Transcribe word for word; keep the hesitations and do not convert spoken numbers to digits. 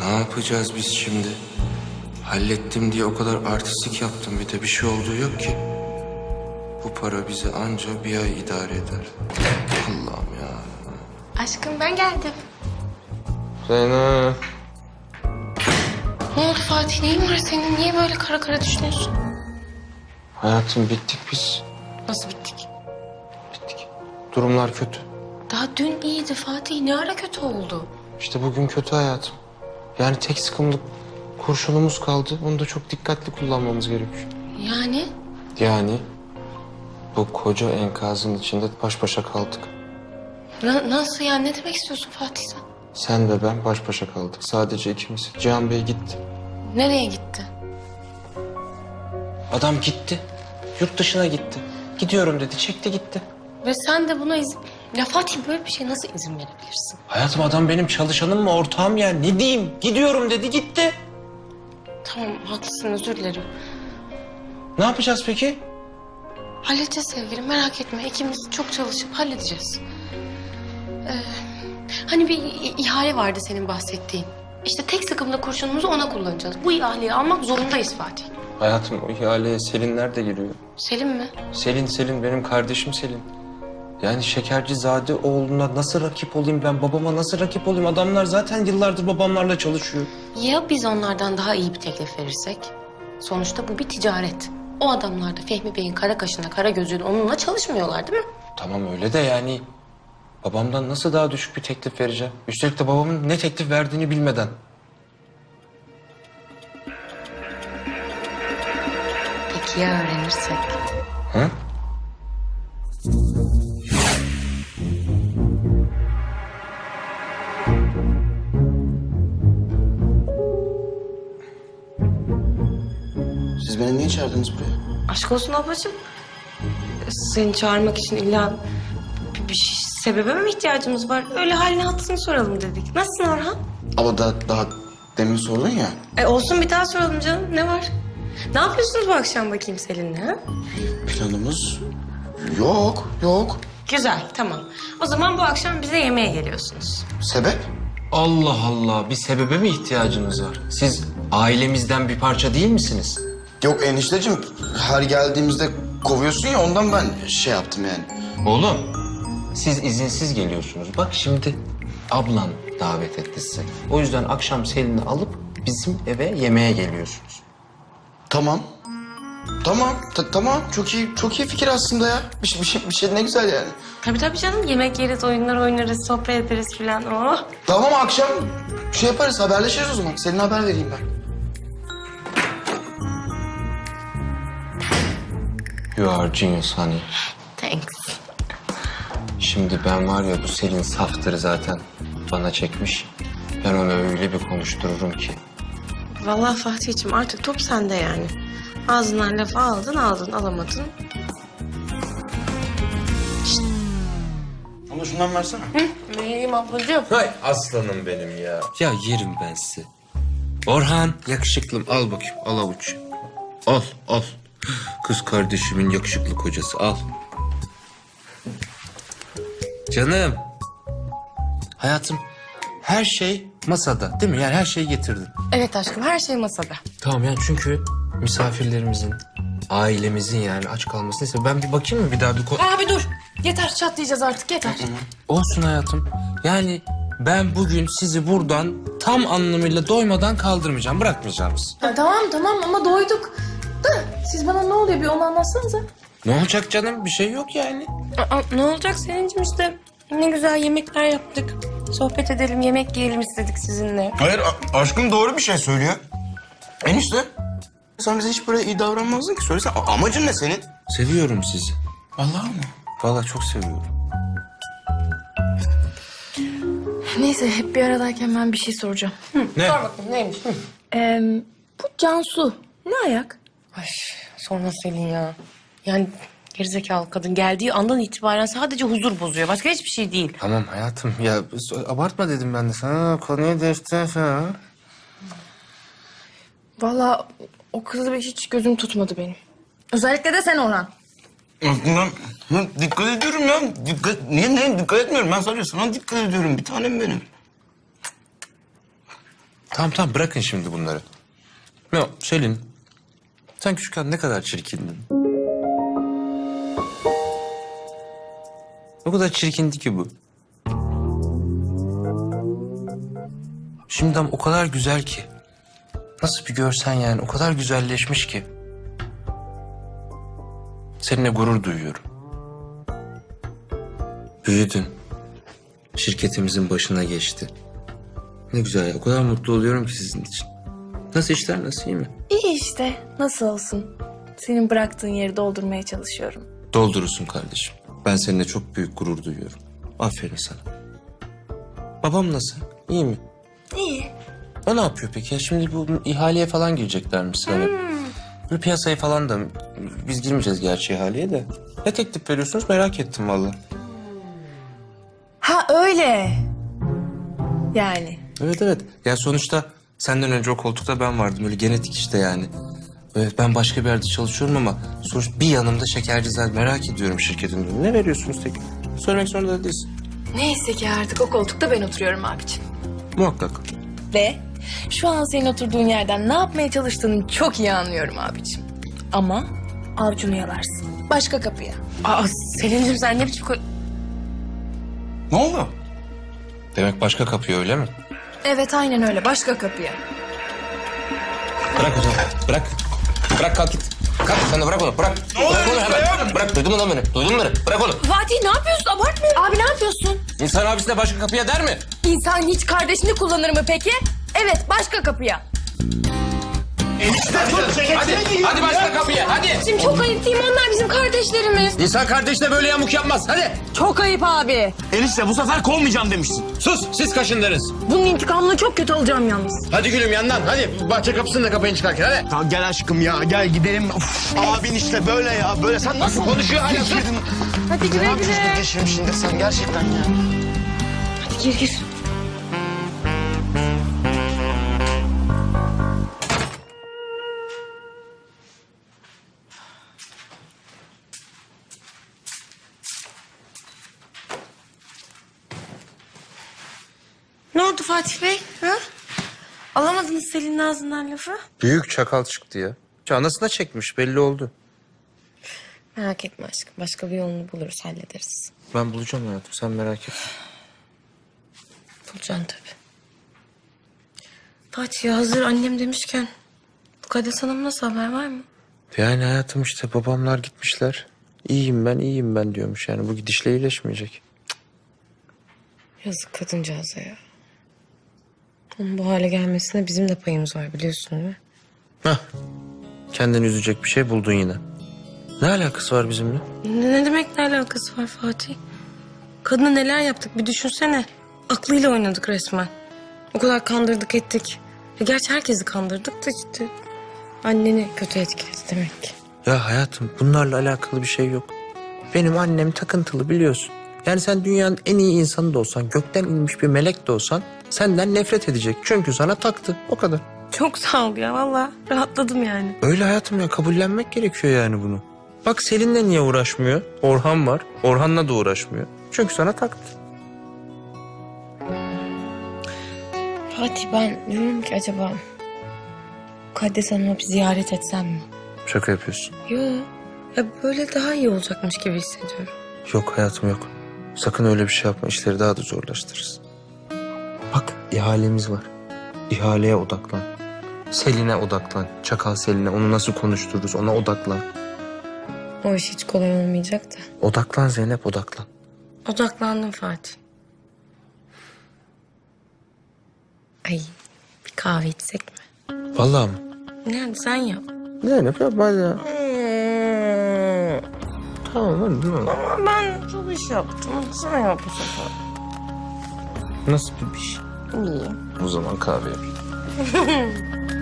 Ne yapacağız biz şimdi? Hallettim diye o kadar artistik yaptım, bir de bir şey olduğu yok ki. Bu para bizi anca bir ay idare eder. Allah'ım ya. Aşkım ben geldim. Zeynep. Ne oldu Fatih? Neyin var senin? Niye böyle kara kara düşünüyorsun? Hayatım bittik biz. Nasıl bittik? Bittik. Durumlar kötü. Daha dün iyiydi Fatih. Ne ara kötü oldu? İşte bugün kötü hayatım. Yani tek sıkımlık kurşunumuz kaldı. Onu da çok dikkatli kullanmamız gerekiyor. Yani? Yani bu koca enkazın içinde baş başa kaldık. Na- nasıl yani? Ne demek istiyorsun Fatih sen? Sen ve ben baş başa kaldık. Sadece ikimiz. Cihan Bey gitti. Nereye gitti? Adam gitti. Yurt dışına gitti. Gidiyorum dedi. Çekti gitti. Ve sen de buna izin... Ya Fatih böyle bir şey nasıl izin verebilirsin? Hayatım adam benim çalışanım mı, ortağım ya? Ne diyeyim? Gidiyorum dedi gitti. Tamam haklısın, özür dilerim. Ne yapacağız peki? Halledeceğiz sevgilim, merak etme. İkimiz çok çalışıp halledeceğiz. Ee, hani bir i- ihale vardı senin bahsettiğin. İşte tek sıkımda kurşunumuzu ona kullanacağız. Bu ihaleyi almak zorundayız Fatih. Hayatım o ihaleye Selinler de giriyor. Selim mi? Selin, Selin benim kardeşim Selin. Yani Şekercizade oğluna nasıl rakip olayım ben? Babama nasıl rakip olayım? Adamlar zaten yıllardır babamlarla çalışıyor. Ya biz onlardan daha iyi bir teklif verirsek? Sonuçta bu bir ticaret. O adamlar da Fehmi Bey'in kara kaşına, kara gözüyle onunla çalışmıyorlar değil mi? Tamam öyle de yani babamdan nasıl daha düşük bir teklif vereceğim? Üstelik de babamın ne teklif verdiğini bilmeden. Peki ya öğrenirsek? Hı? Siz beni niye çağırdınız buraya? Aşk olsun ablacığım. Seni çağırmak için illa bir, bir şey, sebebe mi ihtiyacımız var? Öyle halini hatırını soralım dedik. Nasılsın Orhan? Ama daha, daha demin sordun ya. E olsun bir daha soralım canım. Ne var? Ne yapıyorsunuz bu akşam bakayım Selin'le ha? Planımız yok, yok. Güzel, tamam. O zaman bu akşam bize yemeğe geliyorsunuz. Sebep? Allah Allah, bir sebebe mi ihtiyacınız var? Siz ailemizden bir parça değil misiniz? Yok enişteciğim, her geldiğimizde kovuyorsun ya ondan ben şey yaptım yani. Oğlum, siz izinsiz geliyorsunuz. Bak şimdi ablan davet etti size. O yüzden akşam Selin'i alıp bizim eve yemeğe geliyorsunuz. Tamam. Tamam, ta- tamam. Çok iyi, çok iyi fikir aslında ya. Bir şey, bir şey, bir şey ne güzel yani. Tabii tabii canım. Yemek yeriz, oyunlar oynarız, sohbet ederiz filan. Oh. Tamam akşam şey yaparız, haberleşiriz o zaman. Seninle haber vereyim ben. You are genius honey. Thanks. Şimdi ben var ya bu Selin saftır zaten bana çekmiş. Ben onu öyle bir konuştururum ki. Vallahi Fatih'ciğim artık top sende yani. Ağzından laf aldın, aldın, alamadın. Ama şundan versene. Vereyim ablacığım. Hay aslanım benim ya. Ya yerim ben sizi. Orhan yakışıklım al bakayım al avuç. Al al. Kız kardeşimin yakışıklı kocası al. Canım. Hayatım her şey masada değil mi? Yani her şeyi getirdin. Evet aşkım, her şey masada. Tamam yani çünkü misafirlerimizin, ailemizin yani aç kalmasını istiyorum. Ben bir bakayım mı bir daha bir ko- Abi dur. Yeter, çatlayacağız artık, yeter. Olsun hayatım. Yani ben bugün sizi buradan tam anlamıyla doymadan kaldırmayacağım, bırakmayacağım sizi. Ya tamam tamam ama doyduk. Da siz bana ne oluyor bir onu anlatsanıza. Ne olacak canım? Bir şey yok yani. Aa, ne olacak Selin'cim işte. Ne güzel yemekler yaptık. Sohbet edelim, yemek yiyelim istedik sizinle. Hayır a- aşkım doğru bir şey söylüyor. Enişte sen bize hiç böyle iyi davranmazdın ki. Söylesene a- amacın ne senin? Seviyorum sizi. Vallahi mı? Vallahi çok seviyorum. Neyse hep bir aradayken ben bir şey soracağım. Ne? Sor bakayım neymiş? Ee, bu Cansu ne ayak? Ay sorma Selin ya. Yani gerizekalı kadın geldiği andan itibaren sadece huzur bozuyor. Başka hiçbir şey değil. Tamam hayatım ya abartma dedim ben de sana. Konuyu değiştirsene. Vallahi o kızı hiç gözüm tutmadı benim. Özellikle de sen Orhan. Aslında ben dikkat ediyorum ya. Dikkat, niye, niye dikkat etmiyorum? Ben sadece sana dikkat ediyorum. Bir tanem benim. Tamam tamam bırakın şimdi bunları. Ne o Selin? Sen küçükken ne kadar çirkindin. O kadar çirkindi ki bu. Şimdi ama o kadar güzel ki. Nasıl bir görsen yani o kadar güzelleşmiş ki. Seninle gurur duyuyorum. Büyüdün. Şirketimizin başına geçti. Ne güzel ya. O kadar mutlu oluyorum ki sizin için. Nasıl işler, nasıl, iyi mi? İyi işte. Nasıl olsun? Senin bıraktığın yeri doldurmaya çalışıyorum. Doldurursun kardeşim. Ben seninle çok büyük gurur duyuyorum. Aferin sana. Babam nasıl? İyi mi? İyi. O ne yapıyor peki? Ya şimdi bu ihaleye falan gireceklermiş sana. Bir piyasayı falan da... Biz girmeyeceğiz gerçi ihaleye de. Ne teklif veriyorsunuz merak ettim vallahi. Ha öyle. Yani. Evet evet. Ya sonuçta senden önce o koltukta ben vardım. Öyle genetik işte yani. Evet ben başka bir yerde çalışıyorum ama sonuç bir yanımda şekerciler merak ediyorum şirketin. Ne veriyorsunuz tek? Söylemek zorunda da değilsin. Neyse ki artık o koltukta ben oturuyorum abiciğim. Muhakkak. Ve şu an senin oturduğun yerden ne yapmaya çalıştığını çok iyi anlıyorum abiciğim. Ama avcunu yalarsın. Başka kapıya. Aa Selin'cim sen ne biçim... ko- Ne oldu? Demek başka kapıyor öyle mi? Evet aynen öyle. Başka kapıya. Bırak o zaman. Bırak. Bırak kalk git. Kalk sen de bırak onu. Bırak. Bırak onu hemen. Bırak duydun mu lan beni? Duydun mu beni? Bırak onu. Fatih ne yapıyorsun? Abartma. Abi ne yapıyorsun? İnsan abisine başka kapıya der mi? İnsan hiç kardeşini kullanır mı peki? Evet başka kapıya. Hadi. Hadi başka kapıya. Hadi. Şimdi çok ayıp değil mi? Onlar bizim kardeşlerimiz. İnsan kardeşle böyle yamuk yapmaz. Hadi. Çok ayıp abi. Enişte bu sefer kovmayacağım demiştin. Sus. Siz kaşındınız. Bunun intikamını çok kötü alacağım yalnız. Hadi gülüm yandan. Hadi bahçe kapısını da kapayın çıkarken. Hadi. Tamam gel aşkım ya gel gidelim. Of, abin işte böyle ya böyle sen nasıl konuşuyor hala? Hadi güle güle. Geçirim şimdi sen gerçekten ya. Hadi gir gir. Ne oldu Fatih Bey? Ha? Alamadınız Selin'in ağzından lafı. Büyük çakal çıktı ya. Anasına çekmiş belli oldu. Merak etme aşkım. Başka bir yolunu buluruz, hallederiz. Ben bulacağım hayatım sen merak etme. Bulacaksın tabii. Fatih ya hazır annem demişken... Mukaddes Hanım nasıl, haber var mı? Yani hayatım işte babamlar gitmişler. İyiyim ben iyiyim ben diyormuş yani bu gidişle iyileşmeyecek. Yazık kadıncağıza ya. Onun bu hale gelmesine bizim de payımız var biliyorsun değil mi? Hah. Kendini üzecek bir şey buldun yine. Ne alakası var bizimle? Ne, ne demek ne alakası var Fatih? Kadına neler yaptık bir düşünsene. Aklıyla oynadık resmen. O kadar kandırdık ettik. Ya gerçi herkesi kandırdık da işte... Anneni kötü etkiledi demek ki. Ya hayatım bunlarla alakalı bir şey yok. Benim annem takıntılı biliyorsun. Yani sen dünyanın en iyi insanı da olsan, gökten inmiş bir melek de olsan senden nefret edecek. Çünkü sana taktı. O kadar. Çok sağ ol ya vallahi rahatladım yani. Öyle hayatım ya kabullenmek gerekiyor yani bunu. Bak Selin'le niye uğraşmıyor? Orhan var. Orhan'la da uğraşmıyor. Çünkü sana taktı. Fatih ben diyorum ki acaba... Mukaddes Hanım'ı bir ziyaret etsem mi? Şaka yapıyorsun. Yok. Ya böyle daha iyi olacakmış gibi hissediyorum. Yok hayatım yok. Sakın öyle bir şey yapma. İşleri daha da zorlaştırırız. Bak ihalemiz var. İhaleye odaklan. Selin'e odaklan. Çakal Selin'e. Onu nasıl konuştururuz ona odaklan. O iş hiç kolay olmayacak da. Odaklan Zeynep odaklan. Odaklandım Fatih. Ay bir kahve içsek mi? Vallahi mı? Yani sen yap. Zeynep yapma ya. Tamam hadi değil mi? Ama ben çok iş yaptım. Sen yap bu sefer. Nasıl bir iş? İyi. O zaman kahve yapayım.